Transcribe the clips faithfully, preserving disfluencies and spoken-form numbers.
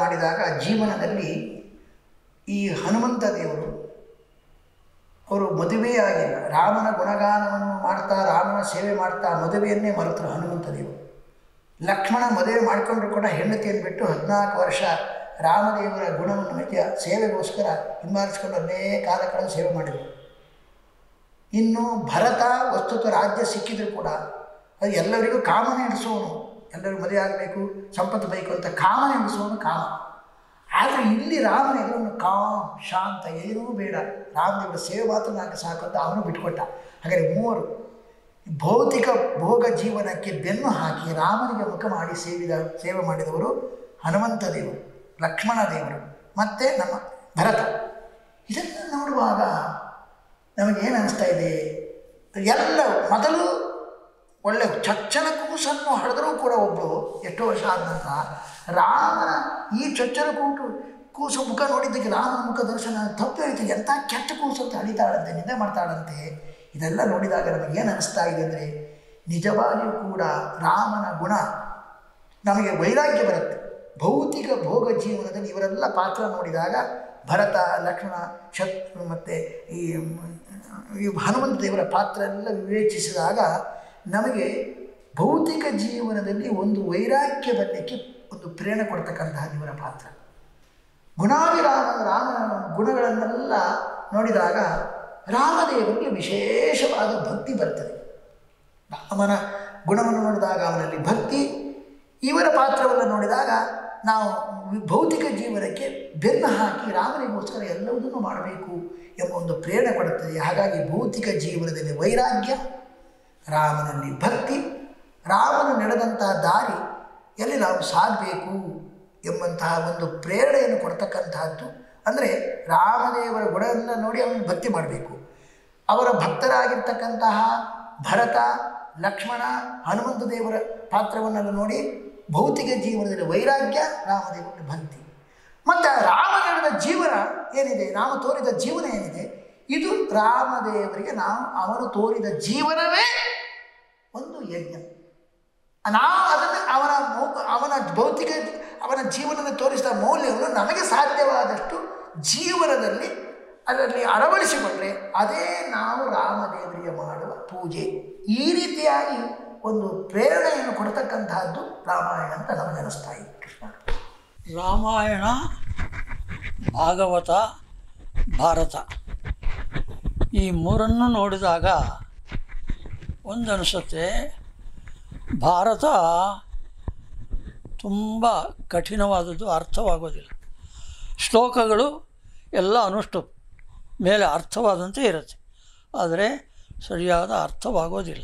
ಮಾಡಿದಾಗ ಜೀವನದಲ್ಲಿ ಈ ಹನುಮಂತ ದೇವರು ಅವರು ಮದುವೆಯಾಗಿಲ್ಲ. ರಾಮನ ಗುಣಗಾನವನ್ನು ಮಾಡ್ತಾ ರಾಮನ ಸೇವೆ ಮಾಡ್ತಾ ಮದುವೆಯನ್ನೇ ಮರೆತರು ಹನುಮಂತ ದೇವರು. ಲಕ್ಷ್ಮಣ ಮದುವೆ ಮಾಡಿಕೊಂಡ್ರು ಕೂಡ ಹೆಂಡತಿಯನ್ನು ಬಿಟ್ಟು ಹದಿನಾಲ್ಕು ವರ್ಷ ರಾಮದೇವರ ಗುಣವನ್ನು ಮೆಚ್ಚ ಸೇವೆಗೋಸ್ಕರ ಹಿಂಬಾಲಿಸ್ಕೊಂಡು ಅಲ್ಲೇ ಕಾಲ ಕಳೆದು ಸೇವೆ ಮಾಡಿದರು. ಇನ್ನು ಭರತ ವಸ್ತುತ ರಾಜ್ಯ ಸಿಕ್ಕಿದ್ರು ಕೂಡ ಅದು ಎಲ್ಲರಿಗೂ ಕಾಮನೆ ನಡೆಸೋನು, ಎಲ್ಲರೂ ಮದುವೆ ಆಗಬೇಕು, ಸಂಪತ್ತು ಬೇಕು ಅಂತ ಕಾಮನೆ ನಡೆಸೋನು ಕಾಮ. ಆದರೆ ಇಲ್ಲಿ ರಾಮನಿಗೆ ಅವನು ಕಾಮ್ ಶಾಂತ, ಏನೂ ಬೇಡ, ರಾಮದೇವರ ಸೇವೆ ಮಾತ್ರ ನಾಲ್ಕು ಸಾಕು ಅಂತ ಅವನು ಬಿಟ್ಕೊಟ್ಟ. ಹಾಗಾದರೆ ಮೂವರು ಭೌತಿಕ ಭೋಗ ಜೀವನಕ್ಕೆ ಬೆನ್ನು ಹಾಕಿ ರಾಮನಿಗೆ ಮುಖ ಮಾಡಿ ಸೇವಿದ ಸೇವೆ ಮಾಡಿದವರು ಹನುಮಂತ ದೇವರು, ಲಕ್ಷ್ಮಣ ದೇವರು ಮತ್ತು ನಮ್ಮ ಭರತ. ಇದನ್ನು ನೋಡುವಾಗ ನಮಗೇನು ಅನ್ನಿಸ್ತಾ ಇದೆ, ಎಲ್ಲ ಮೊದಲು ಒಳ್ಳೆ ಚೊಚ್ಚಲ ಕೂಸನ್ನು ಹಡೆದರೂ ಕೂಡ ಒಬ್ಬರು ಎಷ್ಟೋ ವರ್ಷ ಆದ ನಂತರ ರಾಮನ ಈ ಚೊಚ್ಚಲ ಕೂಟು ಕೂಸು ಮುಖ ನೋಡಿದ್ದಕ್ಕೆ ರಾಮನ ಮುಖ ದರ್ಶನ ತಪ್ಪು ಹೇಳ್ತೀವಿ, ಎಂಥ ಕೆಟ್ಟ ಕೂಸು ಅಂತ ಅಳಿತಾಳಂತೆ, ನಿಂದೆ ಮಾಡ್ತಾಳಂತೆ. ಇದೆಲ್ಲ ನೋಡಿದಾಗ ನಮಗೇನು ಅನ್ನಿಸ್ತಾ ಇದೆ ಅಂದರೆ ನಿಜವಾಗಿಯೂ ಕೂಡ ರಾಮನ ಗುಣ ನಮಗೆ ವೈರಾಗ್ಯ ಬರುತ್ತೆ. ಭೌತಿಕ ಭೋಗ ಜೀವನದಲ್ಲಿ ಇವರೆಲ್ಲ ಪಾತ್ರ ನೋಡಿದಾಗ ಭರತ, ಲಕ್ಷ್ಮಣ, ಶತ್ರು ಮತ್ತು ಈ ಈ ಹನುಮಂತ ದೇವರ ಪಾತ್ರ ಎಲ್ಲ ವಿವೇಚಿಸಿದಾಗ ನಮಗೆ ಭೌತಿಕ ಜೀವನದಲ್ಲಿ ಒಂದು ವೈರಾಗ್ಯ ಬರಲಿಕ್ಕೆ ಒಂದು ಪ್ರೇರಣೆ ಕೊಡ್ತಕ್ಕಂತಹ ಇವರ ಪಾತ್ರ. ಗುಣಾಭಿರಾಮ ರಾಮನ ಗುಣಗಳನ್ನೆಲ್ಲ ನೋಡಿದಾಗ ರಾಮದೇವರಿಗೆ ವಿಶೇಷವಾದ ಭಕ್ತಿ ಬರ್ತದೆ. ರಾಮನ ಗುಣವನ್ನು ನೋಡಿದಾಗ ಅವನಲ್ಲಿ ಭಕ್ತಿ, ಇವರ ಪಾತ್ರವನ್ನು ನೋಡಿದಾಗ ನಾವು ಭೌತಿಕ ಜೀವನಕ್ಕೆ ಬೆನ್ನು ಹಾಕಿ ರಾಮನಿಗೋಸ್ಕರ ಎಲ್ಲವುದನ್ನು ಮಾಡಬೇಕು ಎಂಬ ಒಂದು ಪ್ರೇರಣೆ ಕೊಡುತ್ತದೆ. ಹಾಗಾಗಿ ಭೌತಿಕ ಜೀವನದಲ್ಲಿ ವೈರಾಗ್ಯ, ರಾಮನಲ್ಲಿ ಭಕ್ತಿ, ರಾಮನು ನಡೆದಂತಹ ದಾರಿ ಎಲ್ಲಿ ನಾವು ಸಾಗಬೇಕು ಎಂಬಂತಹ ಒಂದು ಪ್ರೇರಣೆಯನ್ನು ಕೊಡ್ತಕ್ಕಂತಹದ್ದು. ಅಂದರೆ ರಾಮದೇವರ ಗುಣವನ್ನು ನೋಡಿ ಅವನು ಭಕ್ತಿ ಮಾಡಬೇಕು. ಅವರ ಭಕ್ತರಾಗಿರ್ತಕ್ಕಂತಹ ಭರತ, ಲಕ್ಷ್ಮಣ, ಹನುಮಂತ ದೇವರ ಪಾತ್ರವನ್ನೆಲ್ಲ ನೋಡಿ ಭೌತಿಕ ಜೀವನದಲ್ಲಿ ವೈರಾಗ್ಯ, ರಾಮದೇವರಲ್ಲಿ ಭಕ್ತಿ. ಮತ್ತು ರಾಮ ನಡೆದ ಜೀವನ ಏನಿದೆ, ರಾಮ ತೋರಿದ ಜೀವನ ಏನಿದೆ, ಇದು ರಾಮದೇವರಿಗೆ ನಾವು ಅವನು ತೋರಿದ ಜೀವನವೇ ಒಂದು ಯಜ್ಞ. ನಾವು ಅದನ್ನು ಅವನ ಮೌ ಅವನ ಭೌತಿಕ ಅವನ ಜೀವನದ ತೋರಿಸಿದ ಮೌಲ್ಯವನ್ನು ನಮಗೆ ಸಾಧ್ಯವಾದಷ್ಟು ಜೀವನದಲ್ಲಿ ಅದರಲ್ಲಿ ಅಳವಡಿಸಿಕೊಂಡ್ರೆ ಅದೇ ನಾವು ರಾಮದೇವರಿಗೆ ಮಾಡುವ ಪೂಜೆ. ಈ ರೀತಿಯಾಗಿ ಒಂದು ಪ್ರೇರಣೆಯನ್ನು ಕೊಡ್ತಕ್ಕಂತಹದ್ದು ರಾಮಾಯಣ ಅಂತ ನಮಗನಿಸ್ತಾ ಇದೆ. ಕೃಷ್ಣ ರಾಮಾಯಣ, ಭಾಗವತ, ಭಾರತ ಈ ಮೂರನ್ನು ನೋಡಿದಾಗ ಒಂದನಿಸುತ್ತೆ, ಭಾರತ ತುಂಬ ಕಠಿಣವಾದದ್ದು, ಅರ್ಥವಾಗೋದಿಲ್ಲ. ಶ್ಲೋಕಗಳು ಎಲ್ಲ ಅನುಷ್ಟು ಮೇಲೆ ಅರ್ಥವಾದಂತೆ ಇರುತ್ತೆ, ಆದರೆ ಸರಿಯಾದ ಅರ್ಥವಾಗೋದಿಲ್ಲ.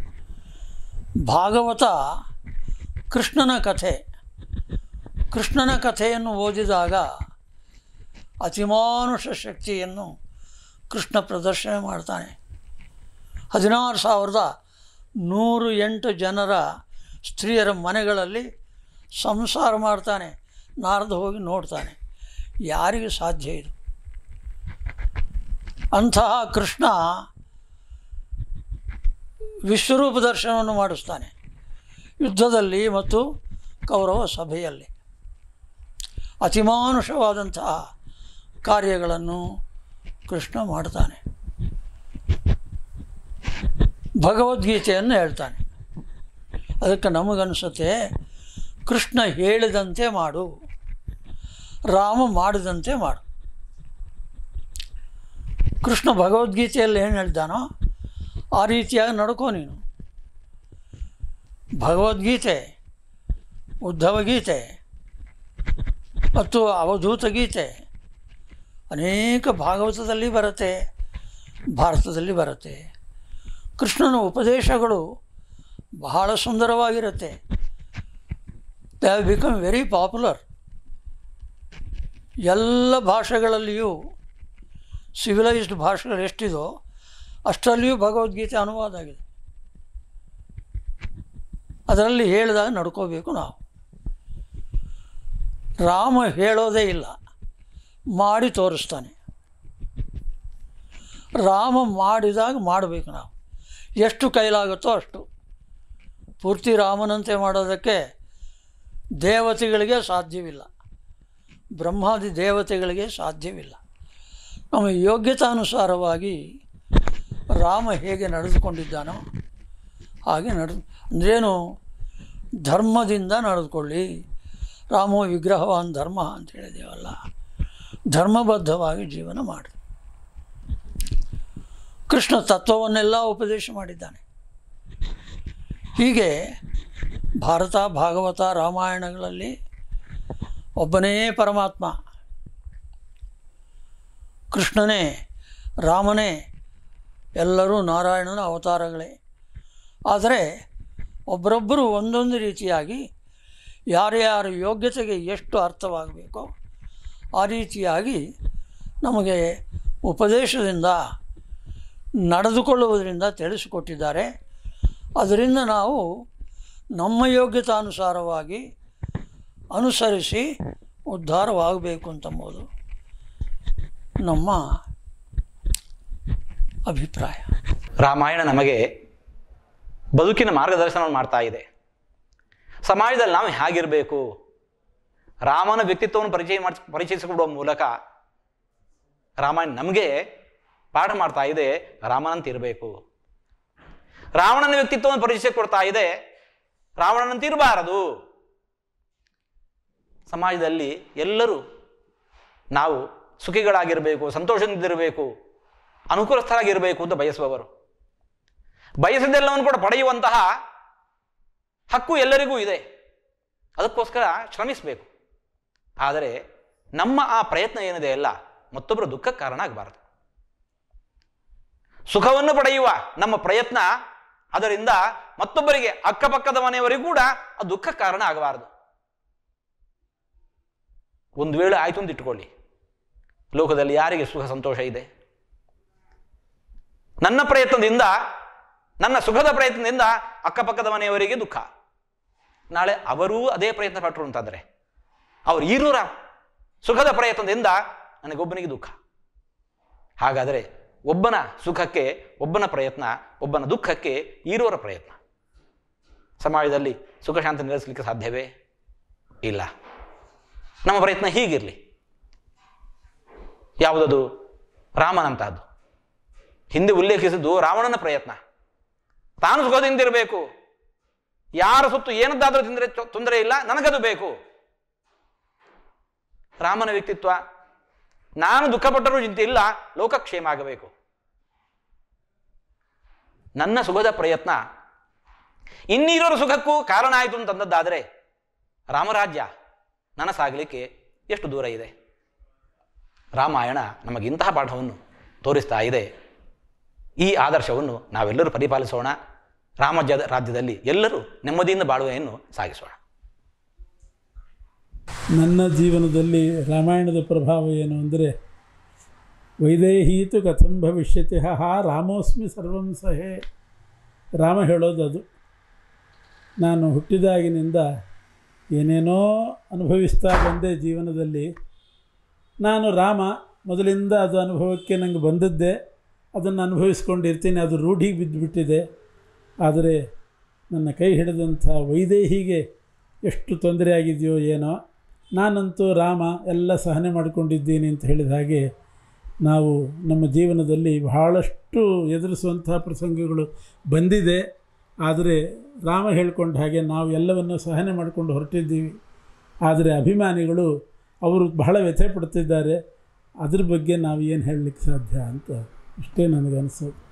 ಭಾಗವತ ಕೃಷ್ಣನ ಕಥೆ. ಕೃಷ್ಣನ ಕಥೆಯನ್ನು ಓದಿದಾಗ ಅತಿಮಾನುಷ ಶಕ್ತಿಯನ್ನು ಕೃಷ್ಣ ಪ್ರದರ್ಶನ ಮಾಡ್ತಾನೆ. ಹದಿನಾರು ಸಾವಿರದ ನೂರು ಎಂಟು ಜನರ ಸ್ತ್ರೀಯರ ಮನೆಗಳಲ್ಲಿ ಸಂಸಾರ ಮಾಡ್ತಾನೆ. ನಾರದ ಹೋಗಿ ನೋಡ್ತಾನೆ. ಯಾರಿಗೆ ಸಾಧ್ಯ ಇದು? ಅಂತಹ ಕೃಷ್ಣ ವಿಶ್ವರೂಪ ದರ್ಶನವನ್ನು ಮಾಡಿಸ್ತಾನೆ ಯುದ್ಧದಲ್ಲಿ ಮತ್ತು ಕೌರವ ಸಭೆಯಲ್ಲಿ. ಅತಿಮಾನುಷವಾದಂತಹ ಕಾರ್ಯಗಳನ್ನು ಕೃಷ್ಣ ಮಾಡ್ತಾನೆ. ಭಗವದ್ಗೀತೆಯನ್ನು ಹೇಳ್ತಾನೆ. ಅದಕ್ಕೆ ನಮಗನ್ನಿಸುತ್ತೆ, ಕೃಷ್ಣ ಹೇಳಿದಂತೆ ಮಾಡು, ರಾಮ ಮಾಡಿದಂತೆ ಮಾಡು. ಕೃಷ್ಣ ಭಗವದ್ಗೀತೆಯಲ್ಲಿ ಏನು ಹೇಳ್ತಾನೋ ಆ ರೀತಿಯಾಗಿ ನಡ್ಕೋ ನೀನು. ಭಗವದ್ಗೀತೆ, ಉದ್ಧವ ಗೀತೆ ಮತ್ತು ಅವಧೂತ ಗೀತೆ ಅನೇಕ ಭಾಗವತದಲ್ಲಿ ಬರುತ್ತೆ, ಭಾರತದಲ್ಲಿ ಬರುತ್ತೆ. ಕೃಷ್ಣನ ಉಪದೇಶಗಳು ಬಹಳ ಸುಂದರವಾಗಿರುತ್ತೆ. They have become very popular. ಎಲ್ಲ ಭಾಷೆಗಳಲ್ಲಿಯೂ, ಸಿವಿಲೈಸ್ಡ್ ಭಾಷೆಗಳು ಎಷ್ಟಿದೋ ಅಷ್ಟರಲ್ಲಿಯೂ ಭಗವದ್ಗೀತೆ ಅನುವಾದ ಆಗಿದೆ. ಅದರಲ್ಲಿ ಹೇಳಿದಾಗ ನಡ್ಕೋಬೇಕು ನಾವು. ರಾಮ ಹೇಳೋದೇ ಇಲ್ಲ, ಮಾಡಿ ತೋರಿಸ್ತಾನೆ. ರಾಮ ಮಾಡಿದಾಗ ಮಾಡಬೇಕು ನಾವು, ಎಷ್ಟು ಕೈಲಾಗುತ್ತೋ ಅಷ್ಟು. ಪೂರ್ತಿ ರಾಮನಂತೆ ಮಾಡೋದಕ್ಕೆ ದೇವತೆಗಳಿಗೆ ಸಾಧ್ಯವಿಲ್ಲ. ಬ್ರಹ್ಮಾದಿ ದೇವತೆಗಳಿಗೆ ಸಾಧ್ಯವಿಲ್ಲ. ನಮ್ಮ ಯೋಗ್ಯತಾನುಸಾರವಾಗಿ ರಾಮ ಹೇಗೆ ನಡೆದುಕೊಂಡಿದ್ದಾನೋ ಹಾಗೆ ನಡೆದು ಅಂದ್ರೇನು, ಧರ್ಮದಿಂದ ನಡೆದುಕೊಳ್ಳಿ. ರಾಮೋ ವಿಗ್ರಹವಾನ್ ಧರ್ಮ ಅಂತ ಹೇಳಿದೇವಲ್ಲ, ಧರ್ಮಬದ್ಧವಾಗಿ ಜೀವನ ಮಾಡಿ. ಕೃಷ್ಣ ತತ್ವವನ್ನೆಲ್ಲ ಉಪದೇಶ ಮಾಡಿದ್ದಾನೆ. ಹೀಗೆ ಭಾರತ, ಭಾಗವತ, ರಾಮಾಯಣಗಳಲ್ಲಿ ಒಬ್ಬನೇ ಪರಮಾತ್ಮ, ಕೃಷ್ಣನೇ, ರಾಮನೇ, ಎಲ್ಲರೂ ನಾರಾಯಣನ ಅವತಾರಗಳೇ. ಆದರೆ ಒಬ್ಬರೊಬ್ಬರು ಒಂದೊಂದು ರೀತಿಯಾಗಿ ಯಾರ್ಯಾರ ಯೋಗ್ಯತೆಗೆ ಎಷ್ಟು ಅರ್ಥವಾಗಬೇಕೋ ಆ ರೀತಿಯಾಗಿ ನಮಗೆ ಉಪದೇಶದಿಂದ, ನಡೆದುಕೊಳ್ಳುವುದರಿಂದ ತಿಳಿಸಿಕೊಟ್ಟಿದ್ದಾರೆ. ಅದರಿಂದ ನಾವು ನಮ್ಮ ಯೋಗ್ಯತಾನುಸಾರವಾಗಿ ಅನುಸರಿಸಿ ಉದ್ಧಾರವಾಗಬೇಕು ಅಂತಂಬುದು ನಮ್ಮ ಅಭಿಪ್ರಾಯ. ರಾಮಾಯಣ ನಮಗೆ ಬದುಕಿನ ಮಾರ್ಗದರ್ಶನವನ್ನು ಮಾಡ್ತಾ ಇದೆ. ಸಮಾಜದಲ್ಲಿ ನಾವು ಹೇಗಿರಬೇಕು, ರಾಮನ ವ್ಯಕ್ತಿತ್ವವನ್ನು ಪರಿಚಯ ಮಾಡಿ ಪರಿಚಯಿಸಿಕೊಡುವ ಮೂಲಕ ರಾಮಾಯಣ ನಮಗೆ ಪಾಠ ಮಾಡ್ತಾ ಇದೆ. ರಾಮನಂತಿರಬೇಕು. ರಾವಣನ ವ್ಯಕ್ತಿತ್ವವನ್ನು ಪರಿಚಯ ಕೊಡ್ತಾ ಇದೆ. ರಾವಣನಂತಿರಬಾರದು. ಸಮಾಜದಲ್ಲಿ ಎಲ್ಲರೂ ನಾವು ಸುಖಿಗಳಾಗಿರಬೇಕು, ಸಂತೋಷದಿಂದಿರಬೇಕು, ಅನುಕೂಲಸ್ಥರಾಗಿರಬೇಕು ಅಂತ ಬಯಸುವವರು. ಬಯಸಿದ್ದೆಲ್ಲವನ್ನು ಕೂಡ ಪಡೆಯುವಂತಹ ಹಕ್ಕು ಎಲ್ಲರಿಗೂ ಇದೆ. ಅದಕ್ಕೋಸ್ಕರ ಶ್ರಮಿಸಬೇಕು. ಆದರೆ ನಮ್ಮ ಆ ಪ್ರಯತ್ನ ಏನಿದೆ ಅಲ್ಲ, ಮತ್ತೊಬ್ಬರ ದುಃಖಕ್ಕೆ ಕಾರಣ ಆಗಬಾರದು. ಸುಖವನ್ನು ಪಡೆಯುವ ನಮ್ಮ ಪ್ರಯತ್ನ ಅದರಿಂದ ಮತ್ತೊಬ್ಬರಿಗೆ, ಅಕ್ಕಪಕ್ಕದ ಮನೆಯವರಿಗೂ ಕೂಡ ಆ ದುಃಖ ಕಾರಣ ಆಗಬಾರದು. ಒಂದು ವೇಳೆ ಆಯ್ತು ಅಂತ ಇಟ್ಟುಕೊಳ್ಳಿ, ಲೋಕದಲ್ಲಿ ಯಾರಿಗೆ ಸುಖ ಸಂತೋಷ ಇದೆ? ನನ್ನ ಪ್ರಯತ್ನದಿಂದ, ನನ್ನ ಸುಖದ ಪ್ರಯತ್ನದಿಂದ ಅಕ್ಕಪಕ್ಕದ ಮನೆಯವರಿಗೆ ದುಃಖ. ನಾಳೆ ಅವರೂ ಅದೇ ಪ್ರಯತ್ನ ಪಟ್ಟರು ಅಂತಾದರೆ, ಅವರು ಈರೂರ ಸುಖದ ಪ್ರಯತ್ನದಿಂದ ನನಗೊಬ್ಬನಿಗೆ ದುಃಖ. ಹಾಗಾದರೆ ಒಬ್ಬನ ಸುಖಕ್ಕೆ ಒಬ್ಬನ ಪ್ರಯತ್ನ, ಒಬ್ಬನ ದುಃಖಕ್ಕೆ ಈರೋರ ಪ್ರಯತ್ನ. ಸಮಾಜದಲ್ಲಿ ಸುಖ ಶಾಂತಿ ನೆಲೆಸಲಿಕ್ಕೆ ಸಾಧ್ಯವೇ ಇಲ್ಲ. ನಮ್ಮ ಪ್ರಯತ್ನ ಹೀಗಿರಲಿ. ಯಾವುದದು? ರಾಮನಂತಹದ್ದು. ಹಿಂದೆ ಉಲ್ಲೇಖಿಸಿದ್ದು ರಾವಣನ ಪ್ರಯತ್ನ. ತಾನು ಸುಖದಿಂದಿರಬೇಕು, ಯಾರ ಸುತ್ತು ಏನದ್ದಾದರೂ ತಿಂದರೆ ತೊಂದರೆ ಇಲ್ಲ, ನನಗದು ಬೇಕು. ರಾಮನ ವ್ಯಕ್ತಿತ್ವ, ನಾನು ದುಃಖಪಟ್ಟರೂ ಚಿಂತೆ ಇಲ್ಲ, ಲೋಕಕ್ಷೇಮ ಆಗಬೇಕು. ನನ್ನ ಸುಖದ ಪ್ರಯತ್ನ ಇನ್ನಿರೋರ ಸುಖಕ್ಕೂ ಕಾರಣ ಆಯಿತು ಅಂತಂದದ್ದಾದರೆ ರಾಮರಾಜ್ಯ ನನಸಾಗಲಿಕ್ಕೆ ಎಷ್ಟು ದೂರ ಇದೆ? ರಾಮಾಯಣ ನಮಗಿಂತಹ ಪಾಠವನ್ನು ತೋರಿಸ್ತಾ ಇದೆ. ಈ ಆದರ್ಶವನ್ನು ನಾವೆಲ್ಲರೂ ಪರಿಪಾಲಿಸೋಣ. ರಾಮಜ್ಯ ರಾಜ್ಯದಲ್ಲಿ ಎಲ್ಲರೂ ನೆಮ್ಮದಿಯಿಂದ ಬಾಳುವೆಯನ್ನು ಸಾಗಿಸೋಣ. ನನ್ನ ಜೀವನದಲ್ಲಿ ರಾಮಾಯಣದ ಪ್ರಭಾವ ಏನು ಅಂದರೆ, ವೈದೇಹೀತು ಕಥಂ ಭವಿಷ್ಯತಿ ಹಾ ರಾಮೋಸ್ಮಿ ಸರ್ವಂ ಸಹೇ. ರಾಮ ಹೇಳೋದು ಅದು. ನಾನು ಹುಟ್ಟಿದಾಗಿನಿಂದ ಏನೇನೋ ಅನುಭವಿಸ್ತಾ ಬಂದೆ ಜೀವನದಲ್ಲಿ. ನಾನು ರಾಮ, ಮೊದಲಿಂದ ಅದು ಅನುಭವಕ್ಕೆ ನನಗೆ ಬಂದದ್ದೇ, ಅದನ್ನು ಅನುಭವಿಸ್ಕೊಂಡಿರ್ತೀನಿ. ಅದು ರೂಢಿಗೆ ಬಿದ್ದುಬಿಟ್ಟಿದೆ. ಆದರೆ ನನ್ನ ಕೈ ಹಿಡಿದಂಥ ವೈದೇಹಿಗೆ ಎಷ್ಟು ತೊಂದರೆ ಆಗಿದೆಯೋ ಏನೋ. ನಾನಂತೂ ರಾಮ ಎಲ್ಲ ಸಹನೆ ಮಾಡಿಕೊಂಡಿದ್ದೀನಿ ಅಂತ ಹೇಳಿದ ಹಾಗೆ ನಾವು ನಮ್ಮ ಜೀವನದಲ್ಲಿ ಬಹಳಷ್ಟು ಎದುರಿಸುವಂತಹ ಪ್ರಸಂಗಗಳು ಬಂದಿದೆ. ಆದರೆ ರಾಮ ಹೇಳ್ಕೊಂಡ ಹಾಗೆ ನಾವು ಎಲ್ಲವನ್ನು ಸಹನೆ ಮಾಡಿಕೊಂಡು ಹೊರಟಿದ್ದೀವಿ. ಆದರೆ ಅಭಿಮಾನಿಗಳು ಅವರು ಬಹಳ ವ್ಯಥೆ ಪಡ್ತಿದ್ದಾರೆ. ಅದ್ರ ಬಗ್ಗೆ ನಾವು ಏನು ಹೇಳಲಿಕ್ಕೆ ಸಾಧ್ಯ ಅಂತ ಇಷ್ಟೇ ನನಗನ್ನಿಸೋದು.